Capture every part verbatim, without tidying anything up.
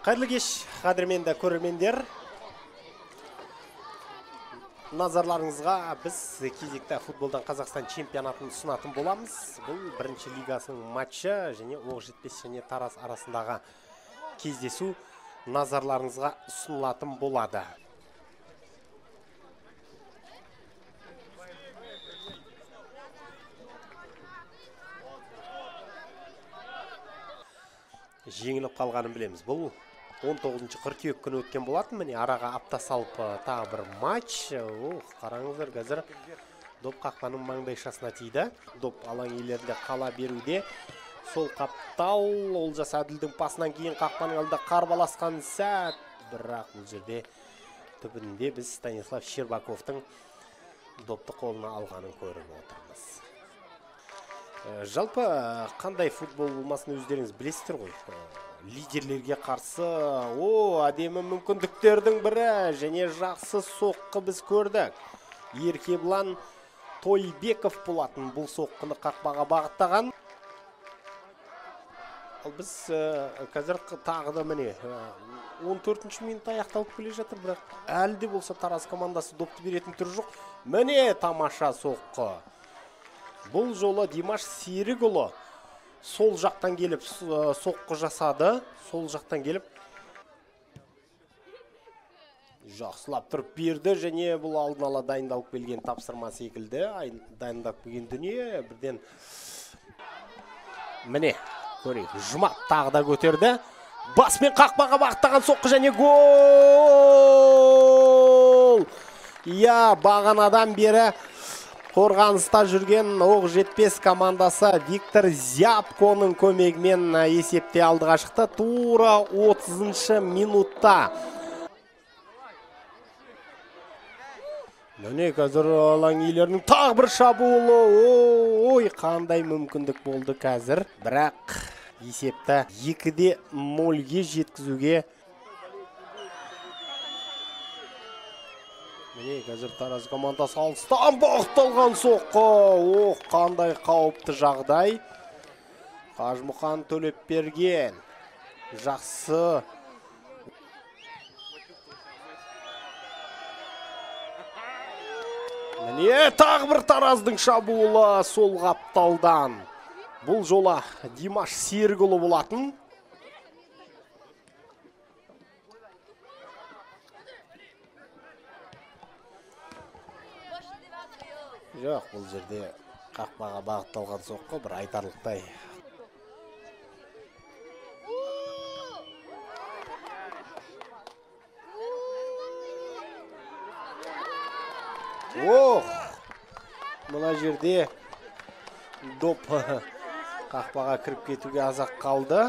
Қайырлы кеш, қадірменді көрермендер. Назарларыңызға біз кезекті футболдан Қазақстан чемпионатын ұсынатын боламыз. Бұл бірінші лигасының матчы және Оқжетпес және Тараз арасындағы кездесу назарларыңызға ұсынылатын болады. Жеңіліп қалғанын білеміз. Бұл он тоғызыншы қыркүйек күні өткен болатын. Міне араға апта салып тағы бір матч. Ох, қараңыздар, қазір доп қақпаның маңдайшасына тиді. Доп алаң иелерінде қала беруде. Сол қаптал Олжас Әділдің пасынан кейін қақпаның алдында қарбаласқан сәт. Бірақ бұл жерде түбінде біз Станислав Щербаковтың допты қолына алғанын көріп отырмыз. Жалпы қандай футбол болмасын өздеріңіз білесіздер ғой. Лидерлерге қарсы о әдемі мүмкіндіктердің бірі және жақсы соққы біз көрдік. Еркебұлан Тойбеков болатын бұл соққыны қақпаға бағыттаған. Ал біз қазір тағы да міне он төртінші минут аяқталып келе жатыр, бірақ әлі де болса Тараз командасы допты беретін түрі жоқ. Міне тамаша соққы. Бұл жолы Димаш Серікұлы сол жақтан келіп соққы жасады. Сол жақтан келіп жақсылап тұрып берді және бұл алдын ала дайындалып келген тапсырма секілді. Дайындалып келген дүние бірден міне көрейік. Жұмат тағы да көтерді. Баспен қақпаға бағыттаған соққы және гол! Я, бағанадан бері қорғаныста жүрген Оқжетпес командасы Виктор Зябконың көмегімен есепте алдыға шықты. Тура отызыншы минутта. Міне қазір алаң иелерінің тағы бір шабуылы. Ой, қандай мүмкіндік болды қазір. Бірақ есепті екі де нөлге жеткізуге. Міне қазір Тараз командасы алыстан бағытталған соққы. Ох, қандай қауіпті жағдай. Қажымұқан Төлепберген. Жақсы. Міне тағы бір Тараздың шабуылы сол қапталдан. Бұл жола Димаш Серікұлы болатын. Жоқ, бұл жерде қақпаға бағытталған соққы бір айтарлықтай. Ох! Мына жерде доп қақпаға кіріп кетуге азақ қалды.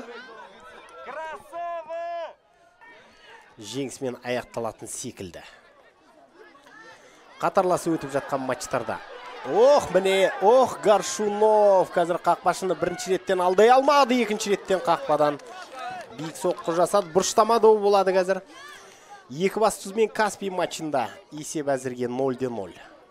Жеңісімен аяқталатын секілді. Қатарласы өтіп жатқан матчтарда. Ох, міне, ох, Гаршунов қазір қақпашыны бірінші реттен алдай алмады, екінші реттен қақпадан биік соққы жасады. Бұрыштамады болады қазір. Екібастұз мен Каспий матчында есеп әзірге нөл де нөл.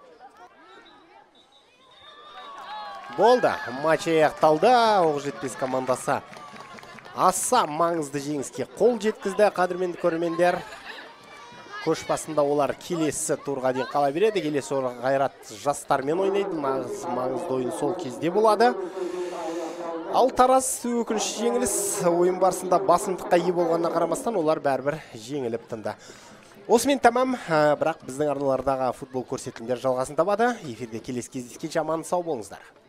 Болды, матч аяқталды. Оқжетпес командасы аса маңызды жеңіске қол жеткізді. Қадірменді көрермендер, көш басында олар келесі турға дейін қала береді. Келесі Қайрат жастармен ойнайды. Маңызды ойын сол кезде болады. Ал Тараз өкінішті жеңіліс ойын барысында басымдыққа ие болғанына қарамастан олар бәрібір жеңіліп тынды. Осымен тамам, бірақ біздің арналардағы футбол көрсетілімдер жалғасын табады. Эфирде келесі кездескенше аман сау болыңыздар.